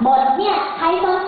หมดเนี่ยใครสน